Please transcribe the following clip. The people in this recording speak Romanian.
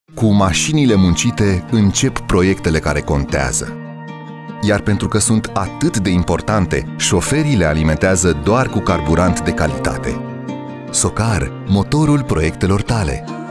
Cu mașinile muncite încep proiectele care contează. Iar pentru că sunt atât de importante, șoferii le alimentează doar cu carburant de calitate. Socar, motorul proiectelor tale.